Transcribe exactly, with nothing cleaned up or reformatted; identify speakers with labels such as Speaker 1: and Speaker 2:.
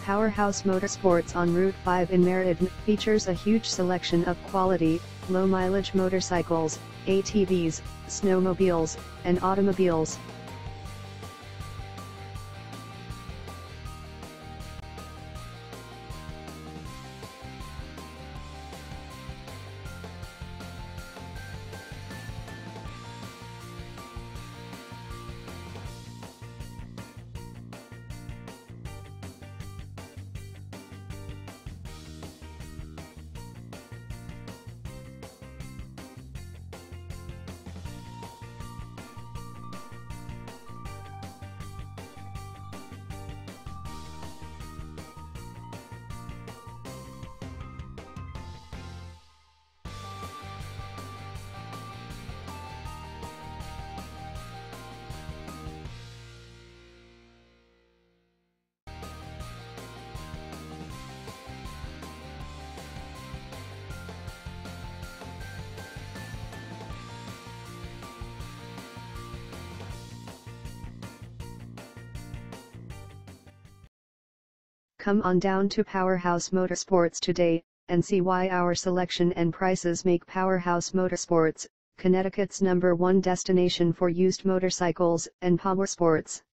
Speaker 1: Powerhouse Motorsports on Route five in Meriden features a huge selection of quality, low-mileage motorcycles, A T Vs, snowmobiles, and automobiles. Come on down to Powerhouse Motorsports today, and see why our selection and prices make Powerhouse Motorsports, Connecticut's number one destination for used motorcycles and powersports.